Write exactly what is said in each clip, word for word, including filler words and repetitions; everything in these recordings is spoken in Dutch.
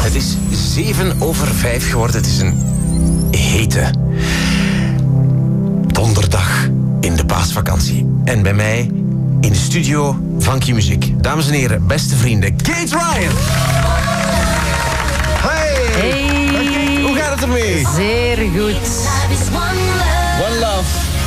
Het is zeven over vijf geworden. Het is een hete donderdag in de paasvakantie. En bij mij in de studio Funky Muziek. Dames en heren, beste vrienden, Kate Ryan. Hey. Hey. Hoe gaat het ermee? Zeer goed. One Love.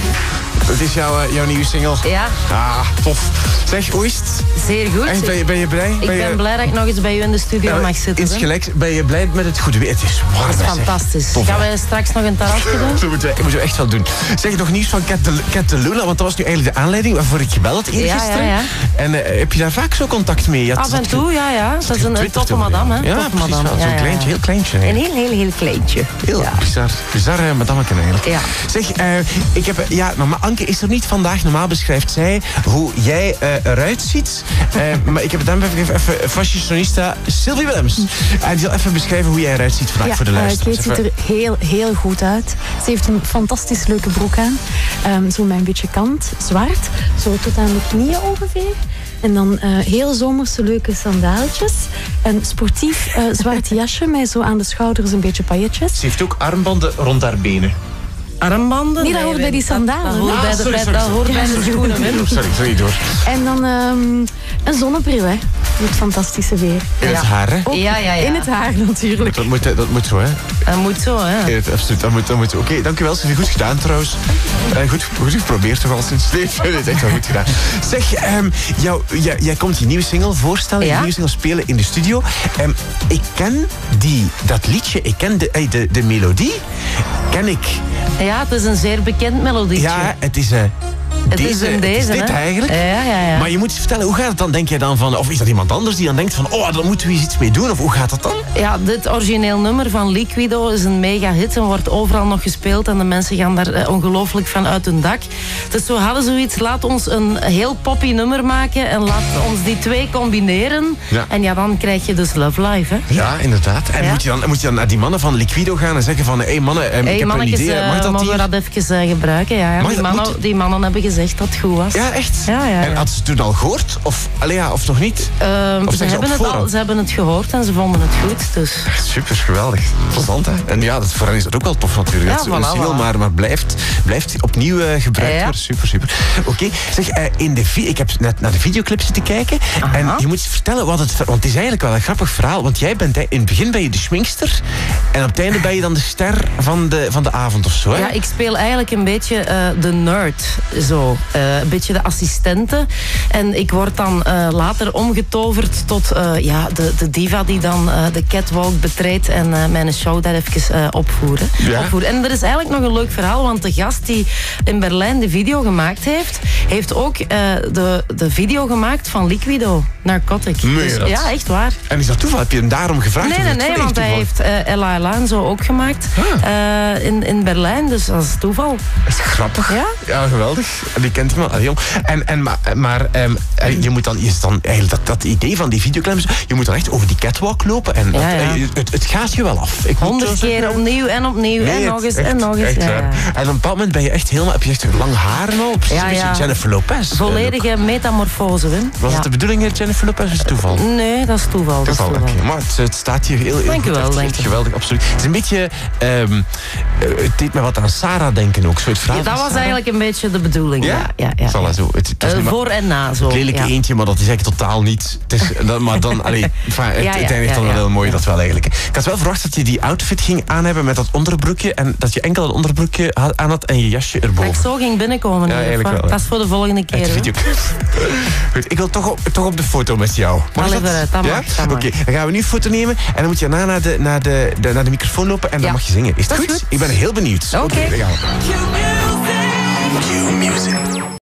Het is jouw, uh, jouw nieuwe single. Ja. Ah, tof. Zeg, hoe is het? Zeer goed. Echt, ben, je, ben je blij? Ik ben, ben je... blij dat ik nog eens bij u in de studio Ja, mag zitten. insgelijks, ben je blij met het goede weer? Het is warm. Dat is zeg. fantastisch. Tof, Gaan hè? wij straks nog een terrasje doen? Dat moeten we, moeten we echt wel doen. Zeg, nog nieuws van Cat de, Cat de Luna, want dat was nu eigenlijk de aanleiding waarvoor ik gebeld had eergisteren. Ja, ja, ja. En uh, heb je daar vaak zo contact mee? Je had, Af en dat- toe, ja, ja. Dat is een, een toffe over, madame, hè. Ja, Toffe precies madame. wel. Ja, Zo'n ja, kleintje, ja. heel kleintje. Een Eigenlijk. heel, heel, heel kleintje. Heel ja. bizar. Bizar, uh, madameken eigenlijk. Ja. Zeg, uh, ik heb, ja, normaal, Anke is er niet vandaag. Normaal beschrijft zij hoe jij uh, eruit ziet. Uh, maar ik heb het dan even, even fashionista Sylvie Willems. En die zal even beschrijven hoe jij eruit ziet vandaag Ja, voor de uh, luisteraars. Kate ziet er heel, heel goed uit. Ze heeft een fantastisch leuke broek aan. Um, zo met een beetje kant, zwart. Zo tot aan de knieën ongeveer. En dan uh, heel zomerse leuke sandaaltjes. Een sportief uh, zwart jasje met zo aan de schouders een beetje pailletjes. Ze heeft ook armbanden rond haar benen. Armbanden? Nee, dat hoort bij die sandalen. Dat hoort Ah, bij de, sorry, bij, sorry, dat hoort bij de schoenen, hè. Sorry, sorry, door. En dan um, een zonnebril, hè. Voor het fantastische weer. In het Ja. haar, hè? Ook Ja, ja, ja. in het haar natuurlijk. Dat moet, dat moet zo, hè? Dat moet zo, hè. Ja, absoluut, dat moet, dat moet. Oké, dankjewel. Sylvie. Goed gedaan trouwens. Uh, goed, goed geprobeerd toch al sinds. Nee, dat is echt wel goed gedaan. Zeg, um, jou, jij, jij komt je nieuwe single voorstellen, Ja. je nieuwe single spelen in de studio. Um, ik ken die, dat liedje, ik ken de, uh, de, de melodie, ken ik. Ja, het is een zeer bekend melodietje. Ja, het is... Uh, Het deze, is een het deze, is dit hè? eigenlijk. Ja, ja, ja. Maar je moet eens vertellen, hoe gaat het dan? Denk je dan van, of is dat iemand anders die dan denkt van, oh, daar moeten we eens iets mee doen? Of hoe gaat dat dan? Ja, dit origineel nummer van Liquido is een mega hit en wordt overal nog gespeeld en de mensen gaan daar eh, ongelooflijk van uit hun dak. Dus we hadden zoiets, laat ons een heel poppy nummer maken en laat ons die twee combineren. Ja. En ja, dan krijg je dus Love Live, hè. Ja, inderdaad. En Ja. moet, je dan, moet je dan naar die mannen van Liquido gaan en zeggen van, hé hey, mannen, um, Hey, ik heb een mannetjes, idee, eh, mag dat mogen we hier? dat even eh, gebruiken? Ja, ja. Mag Die, dat- mannen, moet- die mannen hebben gezegd dat het goed was. Ja, echt? Ja, ja, En ja. had ze het toen al gehoord? Of, allee, ja, of nog niet? Ehm, Of ze, zeggen ze hebben op het al, voorhand? ze hebben het gehoord en ze vonden het goed. Dus. Super, geweldig. Plezant, hè? En ja, dat, voor hen is dat ook wel tof natuurlijk. Ja, dat zo'n voilà, single voilà. maar, maar blijft, blijft opnieuw uh, gebruikt Ja, ja. worden. Super, super. Oké, zeg, uh, in de vi- ik heb net naar de videoclip zitten kijken. Aha. En je moet eens vertellen wat het... ver- Want het is eigenlijk wel een grappig verhaal. Want jij bent, hè, in het begin ben je de schminkster. En op het einde ben je dan de ster van de, van de avond of zo, hè? Ja, ik speel eigenlijk een beetje eh, de nerd, zo. Eh, een beetje de assistente. En ik word dan eh, later omgetoverd tot eh, ja, de, de diva die dan eh, de catwalk betreedt en eh, mijn show daar even uh, opvoeren. Ja. opvoeren. En er is eigenlijk nog een leuk verhaal, want de gast die in Berlijn de video gemaakt heeft, heeft ook uh, de, de video gemaakt van Liquido, Narcotic. Meen je Dus, dat? ja, echt waar. En is dat toeval? Heb je hem daarom gevraagd? Nee, of nee, is het nee, volledig want hij toeval? heeft uh, Ella Ella en zo ook gemaakt uh, in, in Berlijn, dus dat is toeval. Is grappig. Ja? Ja, geweldig. Die kent iemand. Allee, jong. En, en, maar maar um, je moet dan, is dan eigenlijk dat, dat idee van die videoclips, je moet dan echt over die catwalk lopen en dat, Ja, ja. eh, het, het gaat je wel af. Ik moet Honderd zo keer zeggen. opnieuw en opnieuw Nee, en het- nog eens echt, en nog eens. echt Ja, waar. ja. En op een bepaald moment ben je echt helemaal, heb je echt lang haren al, precies Ja, een beetje ja. Jennifer Lopez. Eh, Volledige metamorfose, Wim. Was Ja. het de bedoeling, hè, Jennifer Lopez, of is het toeval? Nee, dat is toeval. Dat is Toeval, toeval. oké. Maar het, het staat hier heel, heel Dank goed. u wel, Echt, dank echt u. geweldig, absoluut. Het is een beetje, um, het deed me wat aan Sarah denken ook, zo het verhaal Ja, dat van was Sarah. eigenlijk een beetje de bedoeling. Ja, ja, ja. Voilà, zo. Het, het was Eh, niet maar- voor en na zo. Het lelijke ja. eentje, maar dat is eigenlijk totaal niet. Het is, dat, maar dan, allee, enfin, het, Ja, ja, het eindigt ja, dan wel ja. heel mooi, dat wel eigenlijk. Ik had wel verwacht dat je die outfit ging aan hebben met dat onderbroekje en dat je enkel dat onderbroekje had- aan had en je jasje Dat erboven. ik zo ging binnenkomen. Ja, hier, eigenlijk of wat? wel, hè. Dat is voor de volgende Uit keer. de hoor. videoclip. Goed, ik wil toch op, toch op de foto met jou. Mag Allee, vooruit, dat ja? mag, dat mag. Oké, dan gaan we nu een foto nemen en dan moet je daarna naar de, naar de, de, naar de microfoon lopen en dan Ja. mag je zingen. Is het Dat is goed? goed. Ik ben heel benieuwd. Oké. dan gaan we. Q Music.